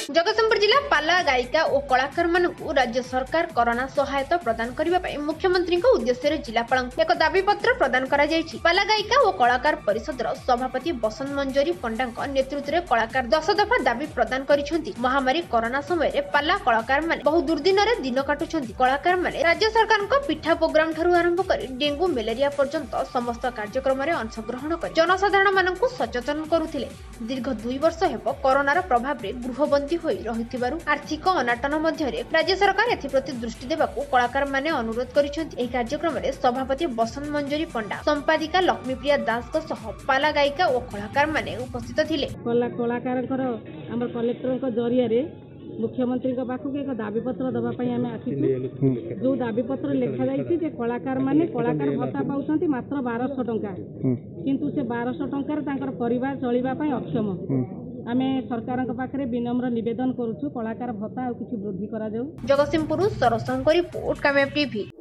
जगतसिंहपुर जिला पाला गायिका और कलाकार मानू राज्य सरकार कोरोना सहायता प्रदान करने मुख्यमंत्री उद्देश्य जिलापाल एक दाबी पत्र प्रदान करा जायछि। पाला गायिका और कलाकार परिषद सभापति बसंत मंजरी पंडा नेतृत्व में कलाकार 10 दफा दाबी प्रदान करिसेंति। महामारी कोरोना समय पाला कलाकार माने बहु दुर्दिन दिन काटुछंती। कलाकार माने राज्य सरकार को पिठा प्रोग्राम ठारू आरंभ कर डेंगू मलेरिया पर्यंत समस्त कार्यक्रम में अंशग्रहण कर जनसाधारण मानक सचेतन करुथिले। दीर्घ 2 वर्ष हेब कोरोनार प्रभाव में गृहबंदी होई रहिथिबारु आर्थिक अनाटन मध्यरे राज्य सरकार एथिप्रति दृष्टि देबाकू कलाकार माने अनुरोध करिसेंति। एही कार्यक्रम में सभापति बसंत मंजरी पंडा, संपादिका लक्ष्मीप्रिया दास सह पाला गायिका और कलाकार माने उपस्थित थिले। कलाकार हमर कलेक्टर जरिया मुख्यमंत्री पाखक एक दाबी पत्र दवाई आम आसी जो दाबी पत्र लिखा जाए कलाकार माने कलाकार भत्ता पाउछंती मात्र 1200 टंका किंतु से 1200 टंकार परिवार चलवाई अक्षम। आम सरकार पाखे विनम्र निवेदन करुछु कलाकार भत्ता और किसी वृद्धि करा जाऊ। जगतसिंहपुर सरसंग रिपोर्ट कामयाब टीवी।